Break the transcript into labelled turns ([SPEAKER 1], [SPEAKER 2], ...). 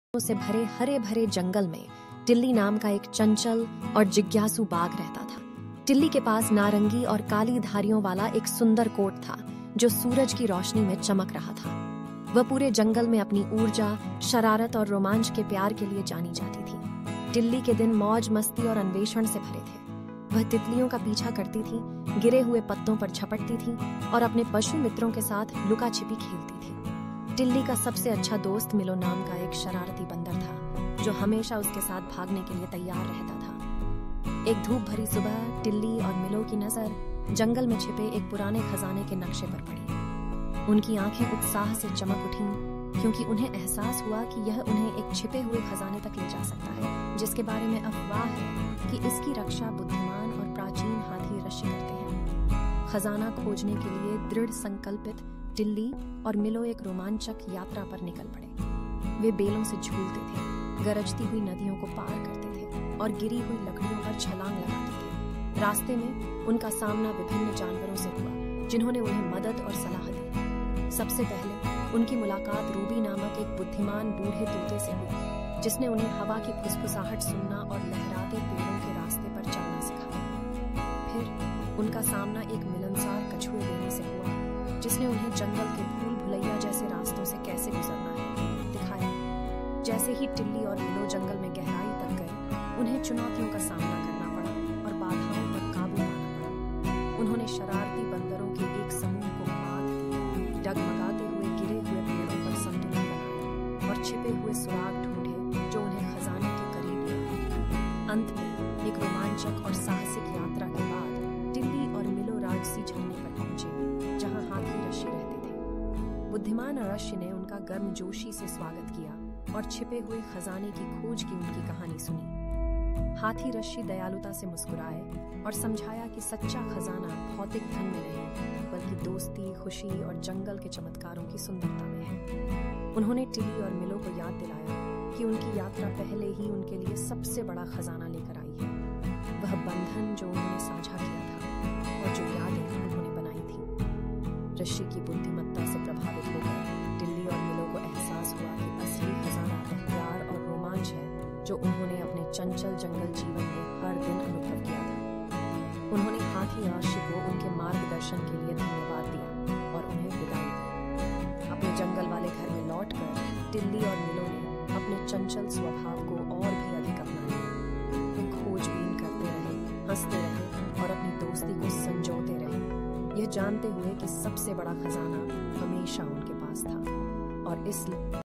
[SPEAKER 1] से भरे हरे भरे जंगल में टिल्ली नाम का एक चंचल और जिज्ञासु बाघ रहता था। टिल्ली के पास नारंगी और काली धारियों वाला एक सुंदर कोट था जो सूरज की रोशनी में चमक रहा था। वह पूरे जंगल में अपनी ऊर्जा, शरारत और रोमांच के प्यार के लिए जानी जाती थी। टिल्ली के दिन मौज मस्ती और अन्वेषण से भरे थे। वह तितलियों का पीछा करती थी, गिरे हुए पत्तों पर झपटती थी और अपने पशु मित्रों के साथ लुका छिपी खेलती थी। टिल्ली का सबसे अच्छा दोस्त मिलो नाम का एक शरारती बंदर था जो हमेशा उसके साथ भागने के लिए तैयार रहता था। एक धूप भरी सुबह टिल्ली और मिलो की नजर जंगल में छिपे एक पुराने खजाने के नक्शे पर पड़ी। उनकी आंखें उत्साह से चमक उठीं क्योंकि उन्हें एहसास हुआ कि यह उन्हें एक छिपे हुए खजाने तक ले जा सकता है जिसके बारे में अफवाह है कि इसकी रक्षा बुद्धिमान और प्राचीन हाथी रशी करते हैं। खजाना खोजने के लिए दृढ़ संकल्पित टिल्ली और मिलो एक रोमांचक यात्रा पर निकल पड़े। वे बेलों से झूलते थे, गरजती हुई नदियों को पार करते थे और गिरी हुई लकड़ियों पर छलांग लगाते थे। रास्ते में उनका सामना विभिन्न जानवरों से हुआ जिन्होंने उन्हें मदद और सलाह दी। सबसे पहले उनकी मुलाकात रूबी नामक एक बुद्धिमान बूढ़े तोते से हुई जिसने उन्हें हवा की फुसफुसाहट सुनना और लहराते पेड़ों के रास्ते पर चलना सिखाया। फिर उनका सामना एक मिलनसार कछुए बेनी से हुआ जिसने उन्हें जंगल के भूल भुलैया जैसे रास्तों से कैसे गुजरना है दिखाया। जैसे ही टिल्ली और मिलो जंगल में गहराई तक गए, उन्हें चुनौतियों का सामना करना पड़ा और बाधाओं पर काबू पाना पड़ा। उन्होंने शरारती बंदरों के एक समूह को मात दी, डगमगाते हुए गिरे हुए पेड़ों पर संतुलन बनाया और छिपे हुए सुराग ढूंढे जो उन्हें खजाने के करीब लाए। अंत में एक रोमांचक और साहसिक यात्रा के बाद टिल्ली और मिलो राजसी झरने पर पहुंचे जहां हाथी रशी रहते थे। बुद्धिमान रशी ने उनका गर्मजोशी से स्वागत किया और छिपे हुए खजाने की खोज की उनकी कहानी सुनी। हाथी रशी दयालुता से मुस्कुराए और समझाया कि सच्चा खजाना भौतिक धन में नहीं बल्कि दोस्ती, खुशी और जंगल के चमत्कारों की सुंदरता में है। उन्होंने टिल्ली और मिलो को याद दिलाया कि उनकी यात्रा पहले ही उनके लिए सबसे बड़ा खजाना लेकर आई है, वह बंधन जो उन्होंने साझा किया था और जो यादें उन्होंने बनाई थी। ऋषि की बुद्धिमत्ता से प्रभावित होकर टिल्ली और मिलो को एहसास हुआ कि असली खजाना वह प्यार और रोमांच है जो उन्होंने अपने चंचल जंगल जीवन में हर दिन अनुभव किया था। उन्होंने हाथी रशी को उनके मार्गदर्शन के लिए धन्यवाद दिया और उन्हें विदाई दी। अपने जंगल वाले घर में लौटकर टिल्ली और मिलो ने अपने चंचल स्वभाव को और भी अधिक अपनाया। वे खोजबीन करते रहे, हंसते रहे और अपनी दोस्ती को संजोते रहे, यह जानते हुए कि सबसे बड़ा खजाना हमेशा उनके पास था और इस